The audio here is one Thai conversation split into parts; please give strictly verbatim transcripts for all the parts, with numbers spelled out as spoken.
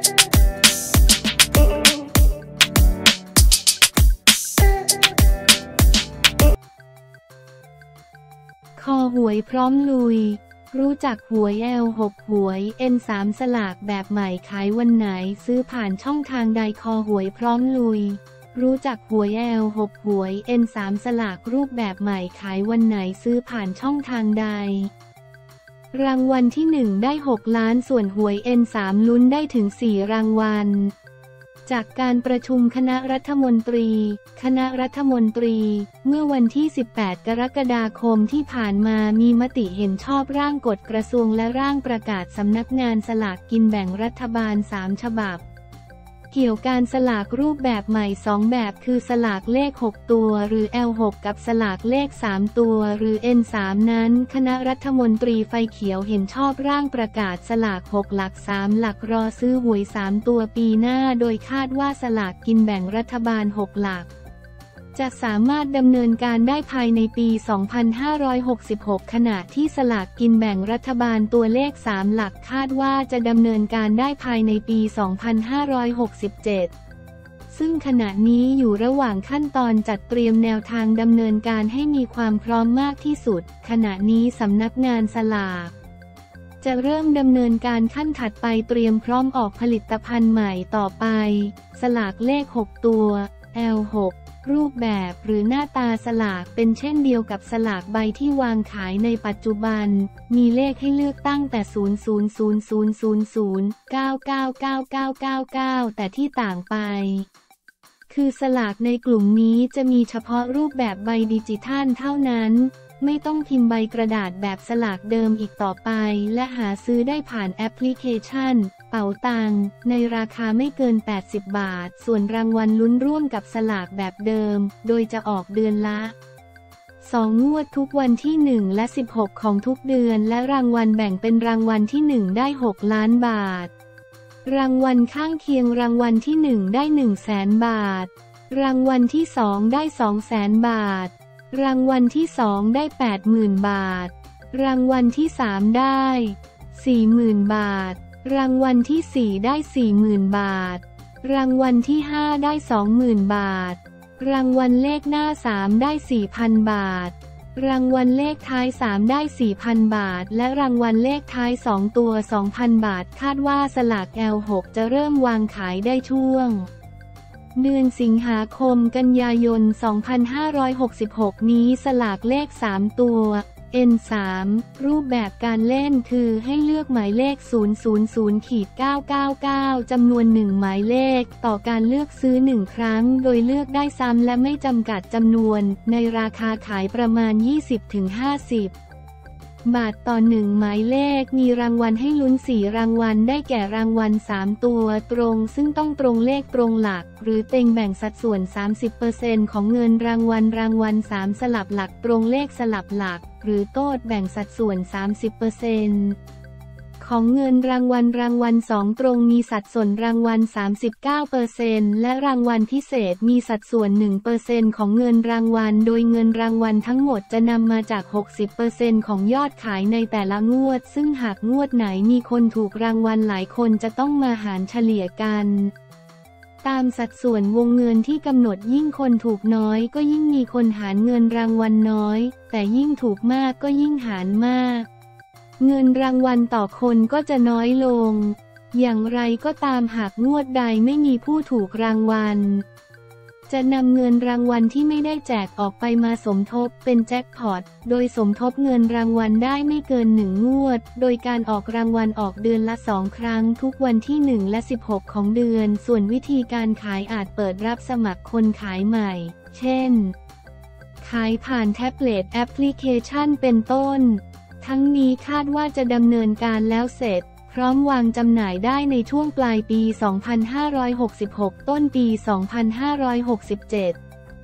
คอหวยพร้อมลุยรู้จักหวย แอล หก หวย เอ็น สาม สลากแบบใหม่ขายวันไหนซื้อผ่านช่องทางใดคอหวยพร้อมลุยรู้จักหวย แอล หก หวย เอ็น สาม สลากรูปแบบใหม่ขายวันไหนซื้อผ่านช่องทางใดรางวัลที่หนึ่งได้หกล้านส่วนหวย เอ็น สาม ลุ้นได้ถึงสี่รางวัลจากการประชุมคณะรัฐมนตรีคณะรัฐมนตรีเมื่อวันที่สิบแปดกรกฎาคมที่ผ่านมามีมติเห็นชอบร่างกฎกระทรวงและร่างประกาศสำนักงานสลากกินแบ่งรัฐบาลสามฉบับเกี่ยวการสลากรูปแบบใหม่สองแบบคือสลากเลขหกตัวหรือ แอล หก กับสลากเลขสามตัวหรือ เอ็น สาม นั้นคณะรัฐมนตรีไฟเขียวเห็นชอบร่างประกาศสลากหกหลักสามหลักรอซื้อหวยสามตัวปีหน้าโดยคาดว่าสลากกินแบ่งรัฐบาลหกหลักจะสามารถดำเนินการได้ภายในปี สองพันห้าร้อยหกสิบหก ขณะที่สลากกินแบ่งรัฐบาลตัวเลขสามหลักคาดว่าจะดำเนินการได้ภายในปี สองพันห้าร้อยหกสิบเจ็ด ซึ่งขณะนี้อยู่ระหว่างขั้นตอนจัดเตรียมแนวทางดำเนินการให้มีความพร้อมมากที่สุดขณะนี้สำนักงานสลากจะเริ่มดำเนินการขั้นถัดไปเตรียมพร้อมออกผลิตภัณฑ์ใหม่ต่อไปสลากเลขหกตัว แอล หกรูปแบบหรือหน้าตาสลากเป็นเช่นเดียวกับสลากใบที่วางขายในปัจจุบันมีเลขให้เลือกตั้งแต่ ศูนย์ ศูนย์ ศูนย์ ศูนย์ ศูนย์ ศูนย์ เก้า เก้า เก้า เก้า เก้า เก้า แต่ที่ต่างไปคือสลากในกลุ่มนี้จะมีเฉพาะรูปแบบใบดิจิทัลเท่านั้นไม่ต้องพิมพ์ใบกระดาษแบบสลากเดิมอีกต่อไปและหาซื้อได้ผ่านแอปพลิเคชันเป๋าตังในราคาไม่เกินแปดสิบบาทส่วนรางวัลลุ้นร่วมกับสลากแบบเดิมโดยจะออกเดือนละสองงวดทุกวันที่หนึ่งและสิบหกของทุกเดือนและรางวัลแบ่งเป็นรางวัลที่หนึ่งได้หกล้านบาทรางวัลข้างเคียงรางวัลที่หนึ่งได้หนึ่งแสนบาทรางวัลที่สองได้สองแสนบาทรางวัลที่สองได้ แปดหมื่น บาทรางวัลที่สามได้ สี่หมื่น บาทรางวัลที่สี่ได้ สี่หมื่น บาทรางวัลที่ห้าได้ สองหมื่น บาทรางวัลเลขหน้าสามได้ สี่พัน บาทรางวัลเลขท้ายสามได้ สี่พัน บาทและรางวัลเลขท้ายสองตัว สองพัน บาทคาดว่าสลาก แอล หก จะเริ่มวางขายได้ช่วงเดือนสิงหาคมกันยายน สองพันห้าร้อยหกสิบหก นี้สลากเลขสามตัว เอ็น สาม รูปแบบการเล่นคือให้เลือกหมายเลข ศูนย์ ศูนย์ ศูนย์ เก้า เก้า เก้า จำนวนหนึ่งหมายเลขต่อการเลือกซื้อหนึ่งครั้งโดยเลือกได้ซ้ำและไม่จำกัดจำนวนในราคาขายประมาณ ยี่สิบถึงห้าสิบ บาทต่อหนึ่งหมายเลขมีรางวัลให้ลุ้นสี่รางวัลได้แก่รางวัลสามตัวตรงซึ่งต้องตรงเลขตรงหลักหรือเต็งแบ่งสัดส่วน สามสิบเปอร์เซ็นต์ ของเงินรางวัลรางวัลสามสลับหลักตรงเลขสลับหลักหรือโต๊ดแบ่งสัดส่วน สามสิบเปอร์เซ็นต์ ของเงินรางวัลรางวัลสองตรงมีสัดส่วนรางวัล สามสิบเก้าเปอร์เซ็นต์ และรางวัลพิเศษมีสัดส่วน หนึ่งเปอร์เซ็นต์ ของเงินรางวัลโดยเงินรางวัลทั้งหมดจะนำมาจาก หกสิบเปอร์เซ็นต์ ของยอดขายในแต่ละงวดซึ่งหากงวดไหนมีคนถูกรางวัลหลายคนจะต้องมาหารเฉลี่ยกันตามสัดส่วนวงเงินที่กำหนดยิ่งคนถูกน้อยก็ยิ่งมีคนหารเงินรางวัลน้อยแต่ยิ่งถูกมากก็ยิ่งหารมากเงินรางวัลต่อคนก็จะน้อยลงอย่างไรก็ตามหากงวดใดไม่มีผู้ถูกรางวัลจะนำเงินรางวัลที่ไม่ได้แจกออกไปมาสมทบเป็นแจ็คพอตโดยสมทบเงินรางวัลได้ไม่เกินหนึ่งงวดโดยการออกรางวัลออกเดือนละสองครั้งทุกวันที่หนึ่งและสิบหกของเดือนส่วนวิธีการขายอาจเปิดรับสมัครคนขายใหม่เช่นขายผ่านแท็บเล็ตแอปพลิเคชันเป็นต้นทั้งนี้คาดว่าจะดำเนินการแล้วเสร็จพร้อมวางจำหน่ายได้ในช่วงปลายปี สองพันห้าร้อยหกสิบหก ต้นปี สองพันห้าร้อยหกสิบเจ็ด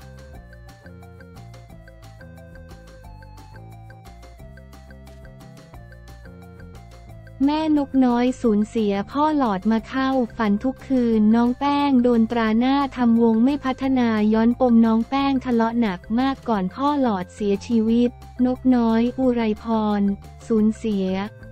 แม่นกน้อยสูญเสียพ่อหลอดมาเข้าฝันทุกคืนน้องแป้งโดนตราหน้าทำวงไม่พัฒนาย้อนปมน้องแป้งทะเลาะหนักมากก่อนพ่อหลอดเสียชีวิตนกน้อยอุไรพรสูญเสีย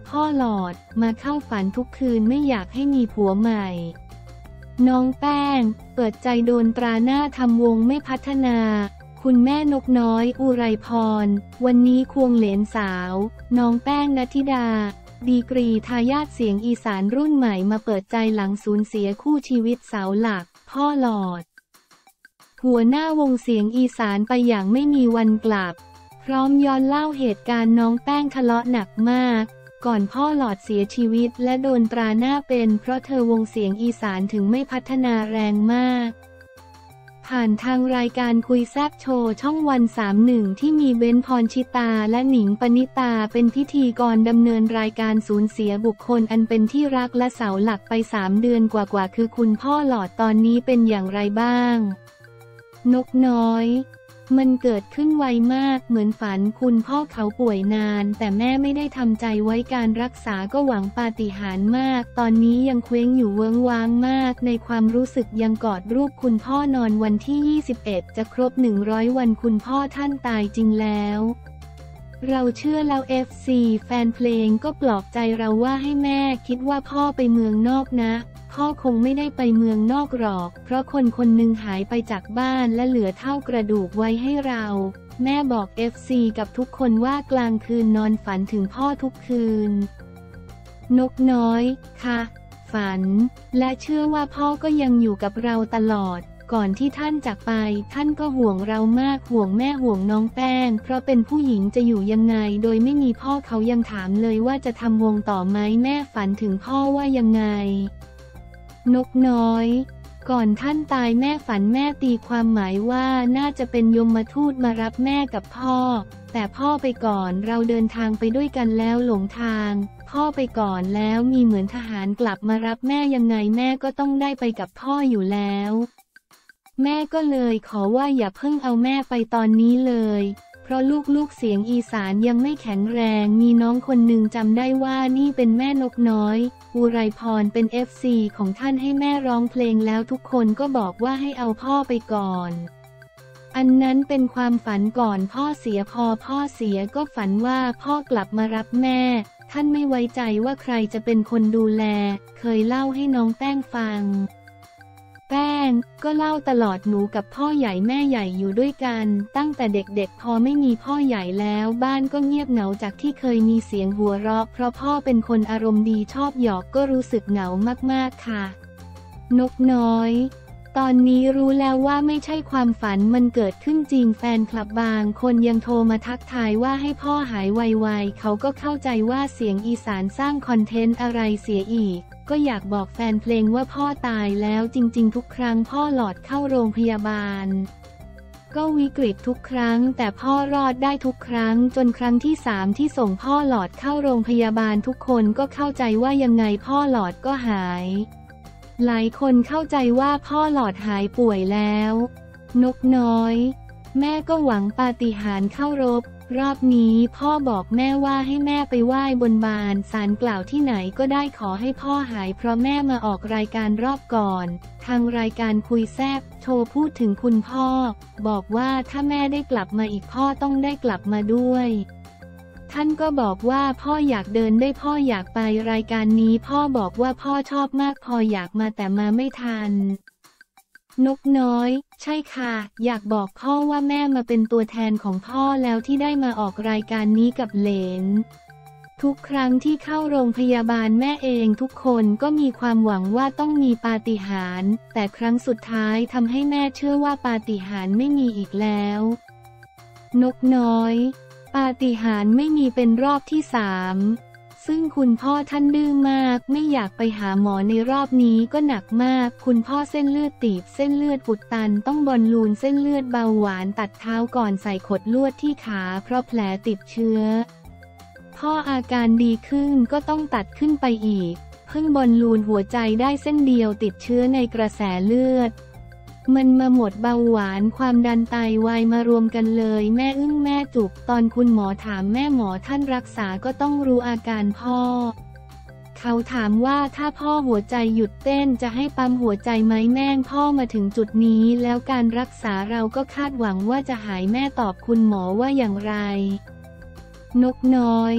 พ่อหลอดมาเข้าฝันทุกคืนไม่อยากให้มีผัวใหม่น้องแป้งเปิดใจโดนตราหน้าทำวงไม่พัฒนาคุณแม่นกน้อยอุไรพรวันนี้ควงเหลนสาวน้องแป้งณธิดาดีกรีทายาทเสียงอีสานรุ่นใหม่มาเปิดใจหลังสูญเสียคู่ชีวิตเสาหลักพ่อหลอดหัวหน้าวงเสียงอีสานไปอย่างไม่มีวันกลับพร้อมย้อนเล่าเหตุการณ์น้องแป้งทะเลาะหนักมากก่อนพ่อหลอดเสียชีวิตและโดนตราหน้าเป็นเพราะเธอวงเสียงอีสานถึงไม่พัฒนาแรงมากผ่านทางรายการคุยแซบโชว์ช่องวันสามสิบเอ็ดที่มีเบ้นพรชิตาและหนิงปณิตาเป็นพิธีกรดำเนินรายการสูญเสียบุคคลอันเป็นที่รักและเสาหลักไปสามเดือนกว่าๆคือคุณพ่อหลอดตอนนี้เป็นอย่างไรบ้างนกน้อยมันเกิดขึ้นไวมากเหมือนฝันคุณพ่อเขาป่วยนานแต่แม่ไม่ได้ทำใจไว้การรักษาก็หวังปาฏิหาริย์มากตอนนี้ยังเคว้งอยู่เวิ้งว้างมากในความรู้สึกยังกอดรูปคุณพ่อนอนวันที่ยี่สิบเอ็ดจะครบหนึ่งร้อยวันคุณพ่อท่านตายจริงแล้วเราเชื่อแล้ว เอฟ ซี แฟนเพลงก็ปลอบใจเราว่าให้แม่คิดว่าพ่อไปเมืองนอกนะพ่อคงไม่ได้ไปเมืองนอกหรอกเพราะคนคนหนึ่งหายไปจากบ้านและเหลือเท่ากระดูกไว้ให้เราแม่บอก เอฟ ซี กับทุกคนว่ากลางคืนนอนฝันถึงพ่อทุกคืนนกน้อยค่ะฝันและเชื่อว่าพ่อก็ยังอยู่กับเราตลอดก่อนที่ท่านจากไปท่านก็ห่วงเรามากห่วงแม่ห่วงน้องแป้งเพราะเป็นผู้หญิงจะอยู่ยังไงโดยไม่มีพ่อเขายังถามเลยว่าจะทำวงต่อไหมแม่ฝันถึงพ่อว่ายังไงนกน้อยก่อนท่านตายแม่ฝันแม่ตีความหมายว่าน่าจะเป็นยมทูตมารับแม่กับพ่อแต่พ่อไปก่อนเราเดินทางไปด้วยกันแล้วหลงทางพ่อไปก่อนแล้วมีเหมือนทหารกลับมารับแม่ยังไงแม่ก็ต้องได้ไปกับพ่ออยู่แล้วแม่ก็เลยขอว่าอย่าเพิ่งเอาแม่ไปตอนนี้เลยเพราะลูกๆเสียงอีสานยังไม่แข็งแรงมีน้องคนหนึ่งจำได้ว่านี่เป็นแม่นกน้อยอุไรพรเป็น เอฟ ซี ของท่านให้แม่ร้องเพลงแล้วทุกคนก็บอกว่าให้เอาพ่อไปก่อนอันนั้นเป็นความฝันก่อนพ่อเสียพอพ่อเสียก็ฝันว่าพ่อกลับมารับแม่ท่านไม่ไว้ใจว่าใครจะเป็นคนดูแลเคยเล่าให้น้องแป้งฟังแป้งก็เล่าตลอดหนูกับพ่อใหญ่แม่ใหญ่อยู่ด้วยกันตั้งแต่เด็กๆพอไม่มีพ่อใหญ่แล้วบ้านก็เงียบเหงาจากที่เคยมีเสียงหัวเราะเพราะพ่อเป็นคนอารมณ์ดีชอบหยอกก็รู้สึกเหงามากๆค่ะนกน้อยตอนนี้รู้แล้วว่าไม่ใช่ความฝันมันเกิดขึ้นจริงแฟนคลับบางคนยังโทรมาทักทายว่าให้พ่อหายไวๆเขาก็เข้าใจว่าเสียงอีสานสร้างคอนเทนต์อะไรเสียอีกก็อยากบอกแฟนเพลงว่าพ่อตายแล้วจริงๆทุกครั้งพ่อหลอดเข้าโรงพยาบาลก็วิกฤตทุกครั้งแต่พ่อรอดได้ทุกครั้งจนครั้งที่สามที่ส่งพ่อหลอดเข้าโรงพยาบาลทุกคนก็เข้าใจว่ายังไงพ่อหลอดก็หายหลายคนเข้าใจว่าพ่อหลอดหายป่วยแล้วนกน้อยแม่ก็หวังปาฏิหาริย์เข้ารบรอบนี้พ่อบอกแม่ว่าให้แม่ไปไหว้บนบานศาลกล่าวที่ไหนก็ได้ขอให้พ่อหายเพราะแม่มาออกรายการรอบก่อนทางรายการคุยแซบโทรพูดถึงคุณพ่อบอกว่าถ้าแม่ได้กลับมาอีกพ่อต้องได้กลับมาด้วยท่านก็บอกว่าพ่ออยากเดินได้พ่ออยากไปรายการนี้พ่อบอกว่าพ่อชอบมากพออยากมาแต่มาไม่ทันนกน้อยใช่ค่ะอยากบอกพ่อว่าแม่มาเป็นตัวแทนของพ่อแล้วที่ได้มาออกรายการนี้กับเหลนทุกครั้งที่เข้าโรงพยาบาลแม่เองทุกคนก็มีความหวังว่าต้องมีปาฏิหาริย์แต่ครั้งสุดท้ายทำให้แม่เชื่อว่าปาฏิหาริย์ไม่มีอีกแล้วนกน้อยปาฏิหาริย์ไม่มีเป็นรอบที่สามซึ่งคุณพ่อท่านดื้อมากไม่อยากไปหาหมอในรอบนี้ก็หนักมากคุณพ่อเส้นเลือดตีบเส้นเลือดอุดตันต้องบอลลูนเส้นเลือดเบาหวานตัดเท้าก่อนใส่ขดลวดที่ขาเพราะแผลติดเชื้อพ่ออาการดีขึ้นก็ต้องตัดขึ้นไปอีกเพิ่งบอลลูนหัวใจได้เส้นเดียวติดเชื้อในกระแสเลือดมันมาหมดเบาหวานความดันไตวายมารวมกันเลยแม่อึ้งแม่จุกตอนคุณหมอถามแม่หมอท่านรักษาก็ต้องรู้อาการพ่อเขาถามว่าถ้าพ่อหัวใจหยุดเต้นจะให้ปั๊มหัวใจไหมแม่พ่อมาถึงจุดนี้แล้วการรักษาเราก็คาดหวังว่าจะหายแม่ตอบคุณหมอว่าอย่างไรนกน้อย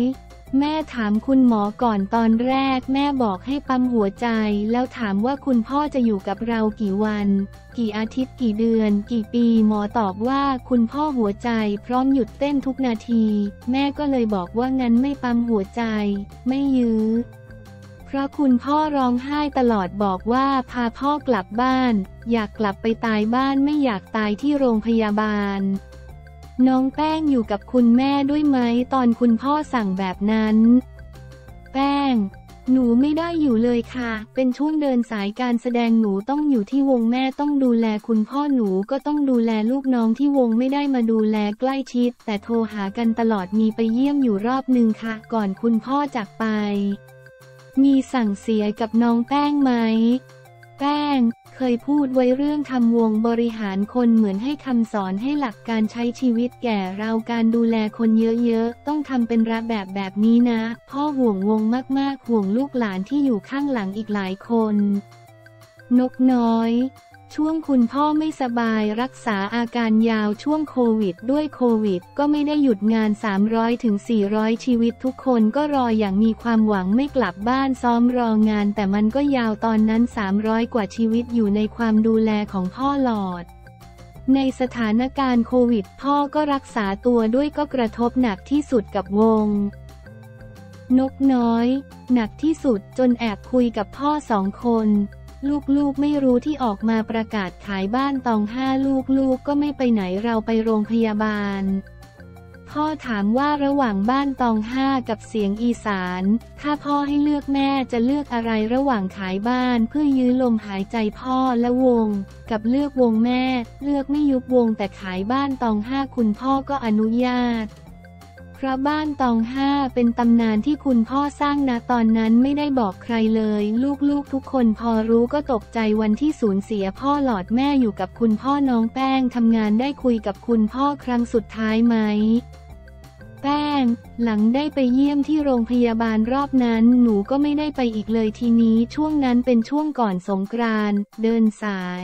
แม่ถามคุณหมอก่อนตอนแรกแม่บอกให้ปั๊มหัวใจแล้วถามว่าคุณพ่อจะอยู่กับเรากี่วันกี่อาทิตย์กี่เดือนกี่ปีหมอตอบว่าคุณพ่อหัวใจพร้อมหยุดเต้นทุกนาทีแม่ก็เลยบอกว่างั้นไม่ปั๊มหัวใจไม่ยื้อเพราะคุณพ่อร้องไห้ตลอดบอกว่าพาพ่อกลับบ้านอยากกลับไปตายบ้านไม่อยากตายที่โรงพยาบาลน้องแป้งอยู่กับคุณแม่ด้วยไหมตอนคุณพ่อสั่งแบบนั้นแป้งหนูไม่ได้อยู่เลยค่ะเป็นช่วงเดินสายการแสดงหนูต้องอยู่ที่วงแม่ต้องดูแลคุณพ่อหนูก็ต้องดูแลลูกน้องที่วงไม่ได้มาดูแลใกล้ชิดแต่โทรหากันตลอดมีไปเยี่ยมอยู่รอบนึงค่ะก่อนคุณพ่อจากไปมีสั่งเสียกับน้องแป้งไหมแป้งเคยพูดไว้เรื่องทำวงบริหารคนเหมือนให้คำสอนให้หลักการใช้ชีวิตแก่เราการดูแลคนเยอะๆต้องทำเป็นระแบบแบบนี้นะพ่อห่วงวงมากๆห่วงลูกหลานที่อยู่ข้างหลังอีกหลายคนนกน้อยช่วงคุณพ่อไม่สบายรักษาอาการยาวช่วงโควิดด้วยโควิดก็ไม่ได้หยุดงาน สามร้อยถึงสี่ร้อย ชีวิตทุกคนก็รออย่างมีความหวังไม่กลับบ้านซ้อมรองานแต่มันก็ยาวตอนนั้นสามร้อยกว่าชีวิตอยู่ในความดูแลของพ่อหลอดในสถานการณ์โควิดพ่อก็รักษาตัวด้วยก็กระทบหนักที่สุดกับวงนกน้อยหนักที่สุดจนแอบคุยกับพ่อสองคนลูกๆไม่รู้ที่ออกมาประกาศขายบ้านตองห้าลูกๆก็ไม่ไปไหนเราไปโรงพยาบาลพ่อถามว่าระหว่างบ้านตองห้ากับเสียงอีสานถ้าพ่อให้เลือกแม่จะเลือกอะไรระหว่างขายบ้านเพื่อยื้อลมหายใจพ่อและวงกับเลือกวงแม่เลือกไม่ยุบวงแต่ขายบ้านตองห้าคุณพ่อก็อนุญาตเพราะบ้านตองห้าเป็นตำนานที่คุณพ่อสร้างนะตอนนั้นไม่ได้บอกใครเลยลูกๆทุกคนพอรู้ก็ตกใจวันที่สูญเสียพ่อหลอดแม่อยู่กับคุณพ่อน้องแป้งทำงานได้คุยกับคุณพ่อครั้งสุดท้ายไหมแป้งหลังได้ไปเยี่ยมที่โรงพยาบาลรอบนั้นหนูก็ไม่ได้ไปอีกเลยทีนี้ช่วงนั้นเป็นช่วงก่อนสงกรานต์เดินสาย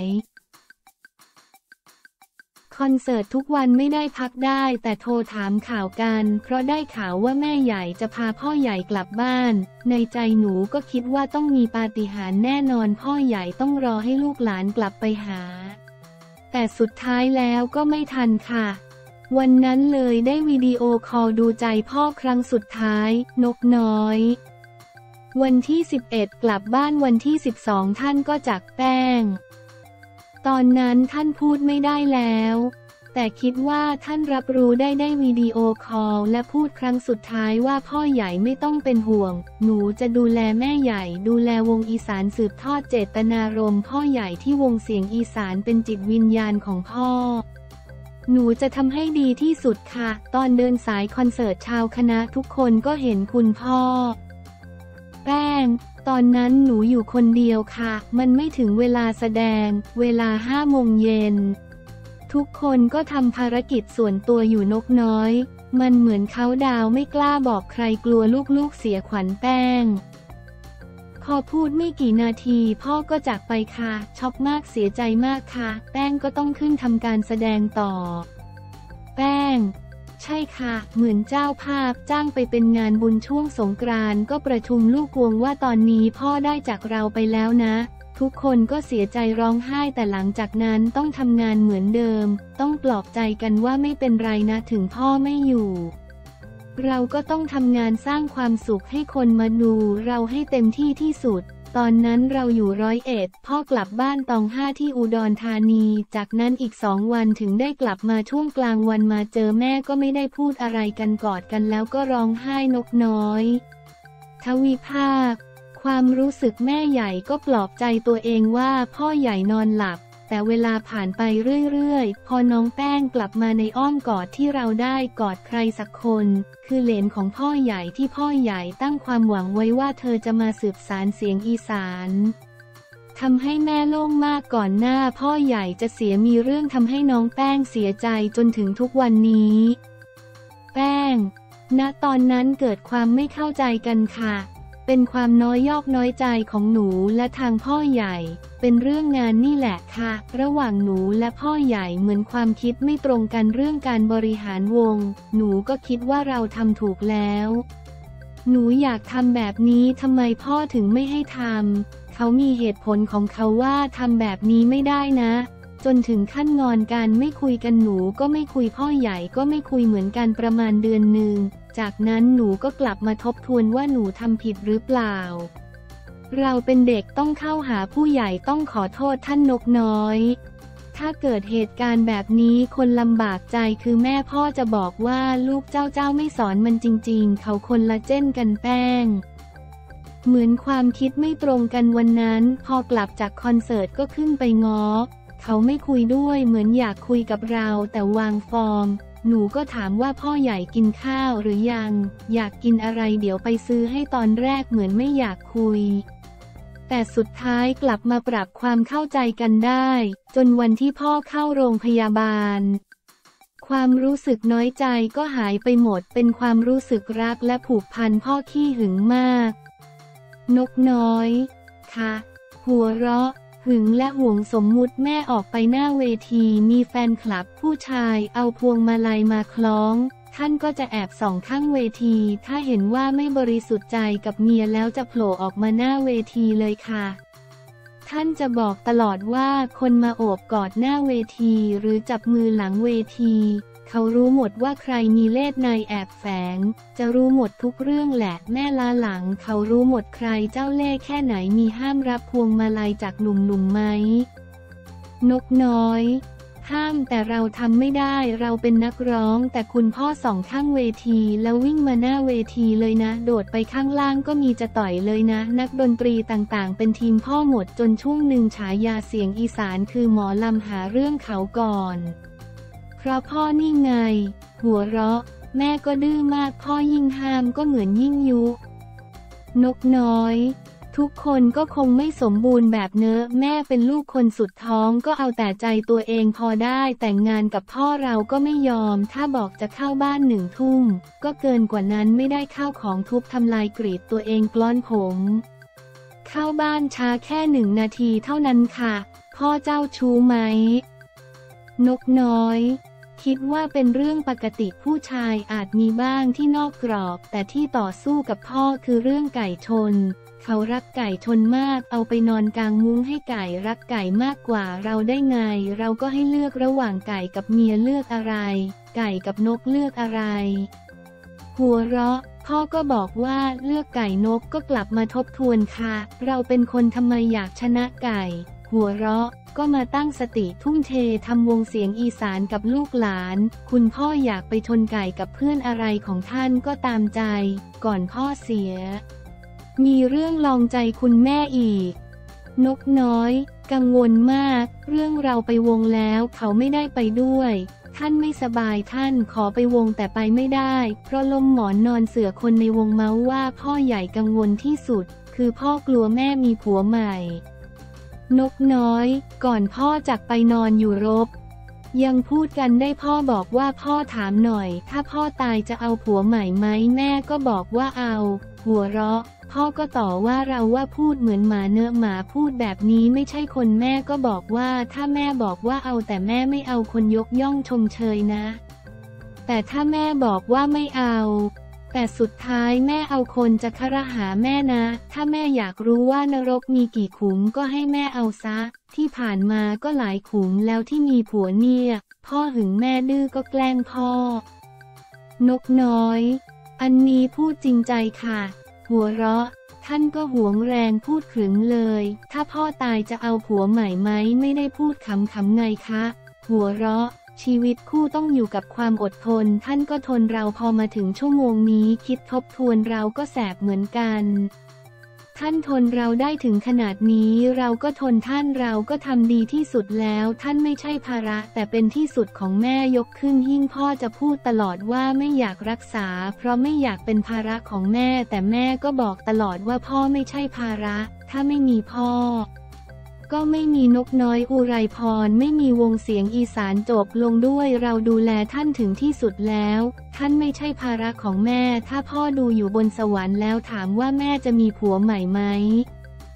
คอนเสิร์ตทุกวันไม่ได้พักได้แต่โทรถามข่าวกันเพราะได้ข่าวว่าแม่ใหญ่จะพาพ่อใหญ่กลับบ้านในใจหนูก็คิดว่าต้องมีปาฏิหาริย์แน่นอนพ่อใหญ่ต้องรอให้ลูกหลานกลับไปหาแต่สุดท้ายแล้วก็ไม่ทันค่ะวันนั้นเลยได้วิดีโอคอลดูใจพ่อครั้งสุดท้ายนกน้อยวันที่สิบเอ็ดกลับบ้านวันที่สิบสองท่านก็จากแป้งตอนนั้นท่านพูดไม่ได้แล้วแต่คิดว่าท่านรับรู้ได้ได้วิดีโอคอลและพูดครั้งสุดท้ายว่าพ่อใหญ่ไม่ต้องเป็นห่วงหนูจะดูแลแม่ใหญ่ดูแลวงอีสานสืบทอดเจตนารมณ์พ่อใหญ่ที่วงเสียงอีสานเป็นจิตวิญญาณของพ่อหนูจะทำให้ดีที่สุดค่ะตอนเดินสายคอนเสิร์ตชาวคณะทุกคนก็เห็นคุณพ่อแป้งตอนนั้นหนูอยู่คนเดียวค่ะมันไม่ถึงเวลาแสดงเวลาห้าโมงเย็นทุกคนก็ทำภารกิจส่วนตัวอยู่นกน้อยมันเหมือนเขาดาวไม่กล้าบอกใครกลัวลูกๆเสียขวัญแป้งพอพูดไม่กี่นาทีพ่อก็จากไปค่ะช็อกมากเสียใจมากค่ะแป้งก็ต้องขึ้นทำการแสดงต่อแป้งใช่ค่ะเหมือนเจ้าภาพจ้างไปเป็นงานบุญช่วงสงกรานต์ก็ประชุมลูกวงว่าตอนนี้พ่อได้จากเราไปแล้วนะทุกคนก็เสียใจร้องไห้แต่หลังจากนั้นต้องทำงานเหมือนเดิมต้องปลอบใจกันว่าไม่เป็นไรนะถึงพ่อไม่อยู่เราก็ต้องทำงานสร้างความสุขให้คนมาดูเราให้เต็มที่ที่สุดตอนนั้นเราอยู่ร้อยเอ็ดพ่อกลับบ้านตองห้าที่อุดรธานีจากนั้นอีกสองวันถึงได้กลับมาช่วงกลางวันมาเจอแม่ก็ไม่ได้พูดอะไรกันกอดกันแล้วก็ร้องไห้นกน้อยทวีภาคความรู้สึกแม่ใหญ่ก็ปลอบใจตัวเองว่าพ่อใหญ่นอนหลับแต่เวลาผ่านไปเรื่อยๆพอน้องแป้งกลับมาในอ้อมกอดที่เราได้กอดใครสักคนคือเหลนของพ่อใหญ่ที่พ่อใหญ่ตั้งความหวังไว้ว่าเธอจะมาสืบสานเสียงอีสานทำให้แม่โล่งมากก่อนหน้าพ่อใหญ่จะเสียมีเรื่องทำให้น้องแป้งเสียใจจนถึงทุกวันนี้แป้งณตอนนั้นเกิดความไม่เข้าใจกันค่ะเป็นความน้อยยอกน้อยใจของหนูและทางพ่อใหญ่เป็นเรื่องงานนี่แหละค่ะระหว่างหนูและพ่อใหญ่เหมือนความคิดไม่ตรงกันเรื่องการบริหารวงหนูก็คิดว่าเราทำถูกแล้วหนูอยากทำแบบนี้ทำไมพ่อถึงไม่ให้ทำเขามีเหตุผลของเขาว่าทำแบบนี้ไม่ได้นะจนถึงขั้นงอนกันไม่คุยกันหนูก็ไม่คุยพ่อใหญ่ก็ไม่คุยเหมือนกันประมาณเดือนหนึ่งจากนั้นหนูก็กลับมาทบทวนว่าหนูทำผิดหรือเปล่าเราเป็นเด็กต้องเข้าหาผู้ใหญ่ต้องขอโทษท่านนกน้อยถ้าเกิดเหตุการณ์แบบนี้คนลำบากใจคือแม่พ่อจะบอกว่าลูกเจ้าเจ้าไม่สอนมันจริงๆเขาคนละเจ้นกันแป้งเหมือนความคิดไม่ตรงกันวันนั้นพอกลับจากคอนเสิร์ตก็ขึ้นไปง้อเขาไม่คุยด้วยเหมือนอยากคุยกับเราแต่วางฟอร์มหนูก็ถามว่าพ่อใหญ่กินข้าวหรือยังอยากกินอะไรเดี๋ยวไปซื้อให้ตอนแรกเหมือนไม่อยากคุยแต่สุดท้ายกลับมาปรับความเข้าใจกันได้จนวันที่พ่อเข้าโรงพยาบาลความรู้สึกน้อยใจก็หายไปหมดเป็นความรู้สึกรักและผูกพันพ่อขี้หึงมากนกน้อยค่ะหัวเราะหึงและห่วงสมมุติแม่ออกไปหน้าเวทีมีแฟนคลับผู้ชายเอาพวงมาลัยมาคล้องท่านก็จะแอบส่องข้างเวทีถ้าเห็นว่าไม่บริสุทธิ์ใจกับเมียแล้วจะโผล่ออกมาหน้าเวทีเลยค่ะท่านจะบอกตลอดว่าคนมาโอบกอดหน้าเวทีหรือจับมือหลังเวทีเขารู้หมดว่าใครมีเล่ห์ในแอบแฝงจะรู้หมดทุกเรื่องแหละแม่ลาหลังเขารู้หมดใครเจ้าเล่ห์แค่ไหนมีห้ามรับพวงมาลัยจากหนุ่มๆไหมนกน้อยห้ามแต่เราทำไม่ได้เราเป็นนักร้องแต่คุณพ่อส่องข้างเวทีแล้ววิ่งมาหน้าเวทีเลยนะโดดไปข้างล่างก็มีจะต่อยเลยนะนักดนตรีต่างๆเป็นทีมพ่อหมดจนช่วงหนึ่งฉายาเสียงอีสานคือหมอลำหาเรื่องเขาก่อนเพราะพ่อนี่ไงหัวเราะแม่ก็ดื้อมากพ่อยิ่งห้ามก็เหมือนยิ่งยุนกน้อยทุกคนก็คงไม่สมบูรณ์แบบเนอะแม่เป็นลูกคนสุดท้องก็เอาแต่ใจตัวเองพอได้แต่งงานกับพ่อเราก็ไม่ยอมถ้าบอกจะเข้าบ้านหนึ่งทุ่มก็เกินกว่านั้นไม่ได้ข้าวของทุบทำลายกรีดตัวเองกล้อนผมเข้าบ้านช้าแค่หนึ่งนาทีเท่านั้นค่ะพ่อเจ้าชู้ไหมนกน้อยคิดว่าเป็นเรื่องปกติผู้ชายอาจมีบ้างที่นอกกรอบแต่ที่ต่อสู้กับพ่อคือเรื่องไก่ชนเขารักไก่ชนมากเอาไปนอนกลางมุ้งให้ไก่รักไก่มากกว่าเราได้ไงเราก็ให้เลือกระหว่างไก่กับเมียเลือกอะไรไก่กับนกเลือกอะไรหัวเราะพ่อก็บอกว่าเลือกไก่นกก็กลับมาทบทวนค่ะเราเป็นคนทำไมอยากชนะไก่หัวเราะก็มาตั้งสติทุ่มเททำวงเสียงอีสานกับลูกหลานคุณพ่ออยากไปชนไก่กับเพื่อนอะไรของท่านก็ตามใจก่อนพ่อเสียมีเรื่องลองใจคุณแม่อีกนกน้อยกังวลมากเรื่องเราไปวงแล้วเขาไม่ได้ไปด้วยท่านไม่สบายท่านขอไปวงแต่ไปไม่ได้เพราะลมหมอนนอนเสือคนในวงเมาว่าพ่อใหญ่กังวลที่สุดคือพ่อกลัวแม่มีผัวใหม่นกน้อยก่อนพ่อจากไปนอนอยู่รบยังพูดกันได้พ่อบอกว่าพ่อถามหน่อยถ้าพ่อตายจะเอาผัวใหม่ไหมแม่ก็บอกว่าเอาหัวเราะพ่อก็ต่อว่าเราว่าพูดเหมือนหมาเนื้อหมาพูดแบบนี้ไม่ใช่คนแม่ก็บอกว่าถ้าแม่บอกว่าเอาแต่แม่ไม่เอาคนยกย่องชมเชยนะแต่ถ้าแม่บอกว่าไม่เอาแต่สุดท้ายแม่เอาคนจะคารหาแม่นะถ้าแม่อยากรู้ว่านรกมีกี่ขุมก็ให้แม่เอาซะที่ผ่านมาก็หลายขุมแล้วที่มีผัวเนี่ยพ่อหึงแม่ดื้อก็แกล้งพ่อนกน้อยอันนี้พูดจริงใจค่ะหัวเราะท่านก็หวงแรงพูดขรึมเลยถ้าพ่อตายจะเอาผัวใหม่ไหมไม่ได้พูดขำๆไงคะหัวเราะชีวิตคู่ต้องอยู่กับความอดทนท่านก็ทนเราพอมาถึงชั่วโมงนี้คิดทบทวนเราก็แสบเหมือนกันท่านทนเราได้ถึงขนาดนี้เราก็ทนท่านเราก็ทำดีที่สุดแล้วท่านไม่ใช่ภาระแต่เป็นที่สุดของแม่ยกขึ้นยิ่งพ่อจะพูดตลอดว่าไม่อยากรักษาเพราะไม่อยากเป็นภาระของแม่แต่แม่ก็บอกตลอดว่าพ่อไม่ใช่ภาระถ้าไม่มีพ่อก็ไม่มีนกน้อยอุไรพรไม่มีวงเสียงอีสานจบลงด้วยเราดูแลท่านถึงที่สุดแล้วท่านไม่ใช่ภาระของแม่ถ้าพ่อดูอยู่บนสวรรค์แล้วถามว่าแม่จะมีผัวใหม่ไหม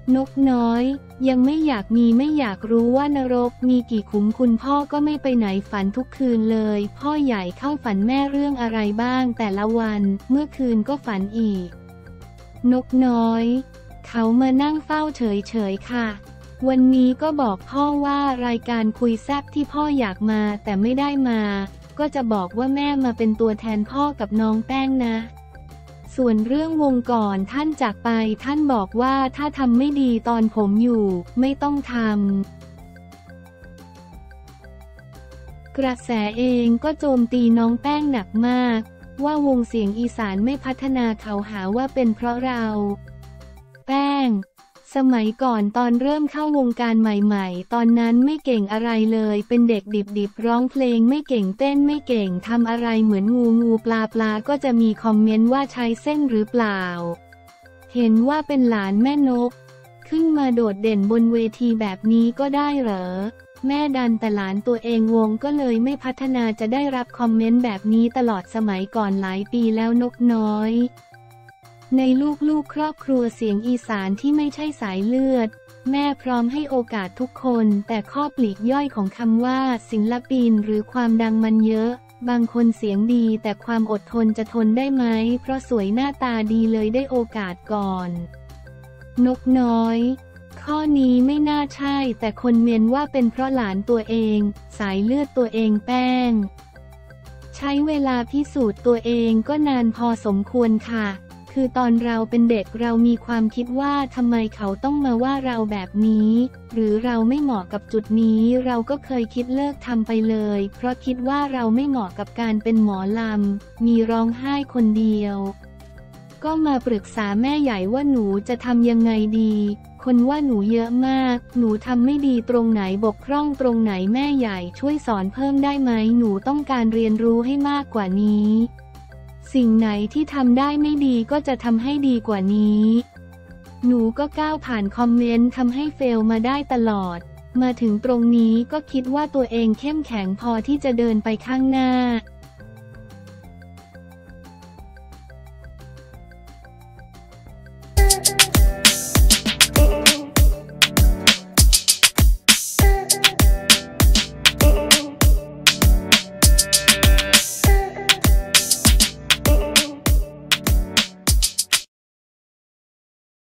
นกน้อยยังไม่อยากมีไม่อยากรู้ว่านรกมีกี่ขุมคุณพ่อก็ไม่ไปไหนฝันทุกคืนเลยพ่อใหญ่เข้าฝันแม่เรื่องอะไรบ้างแต่ละวันเมื่อคืนก็ฝันอีกนกน้อยเขามานั่งเฝ้าเฉยๆค่ะวันนี้ก็บอกพ่อว่ารายการคุยแซ่บที่พ่ออยากมาแต่ไม่ได้มาก็จะบอกว่าแม่มาเป็นตัวแทนพ่อกับน้องแป้งนะส่วนเรื่องวงก่อนท่านจากไปท่านบอกว่าถ้าทำไม่ดีตอนผมอยู่ไม่ต้องทำกระแสเองก็โจมตีน้องแป้งหนักมากว่าวงเสียงอีสานไม่พัฒนาเขาหาว่าเป็นเพราะเราแป้งสมัยก่อนตอนเริ่มเข้าวงการใหม่ๆตอนนั้นไม่เก่งอะไรเลยเป็นเด็กดิบๆร้องเพลงไม่เก่งเต้นไม่เก่งทำอะไรเหมือนงูงูปลาปลาก็จะมีคอมเมนต์ว่าใช้เส้นหรือเปล่าเห็นว่าเป็นหลานแม่นกขึ้นมาโดดเด่นบนเวทีแบบนี้ก็ได้เหรอแม่ดันแต่หลานตัวเองวงก็เลยไม่พัฒนาจะได้รับคอมเมนต์แบบนี้ตลอดสมัยก่อนหลายปีแล้วนกน้อยในลูกๆครอบครัวเสียงอีสานที่ไม่ใช่สายเลือดแม่พร้อมให้โอกาสทุกคนแต่ข้อปลีกย่อยของคำว่าศิลปินหรือความดังมันเยอะบางคนเสียงดีแต่ความอดทนจะทนได้ไหมเพราะสวยหน้าตาดีเลยได้โอกาสก่อนนกน้อยข้อนี้ไม่น่าใช่แต่คนเมนว่าเป็นเพราะหลานตัวเองสายเลือดตัวเองแป้งใช้เวลาพิสูจน์ตัวเองก็นานพอสมควรค่ะคือตอนเราเป็นเด็กเรามีความคิดว่าทำไมเขาต้องมาว่าเราแบบนี้หรือเราไม่เหมาะกับจุดนี้เราก็เคยคิดเลิกทำไปเลยเพราะคิดว่าเราไม่เหมาะกับการเป็นหมอลำมีร้องไห้คนเดียวก็มาปรึกษาแม่ใหญ่ว่าหนูจะทำยังไงดีคนว่าหนูเยอะมากหนูทำไม่ดีตรงไหนบกพร่องตรงไหนแม่ใหญ่ช่วยสอนเพิ่มได้ไหมหนูต้องการเรียนรู้ให้มากกว่านี้สิ่งไหนที่ทำได้ไม่ดีก็จะทำให้ดีกว่านี้หนูก็ก้าวผ่านคอมเมนต์ทำให้เฟลมาได้ตลอดมาถึงตรงนี้ก็คิดว่าตัวเองเข้มแข็งพอที่จะเดินไปข้างหน้า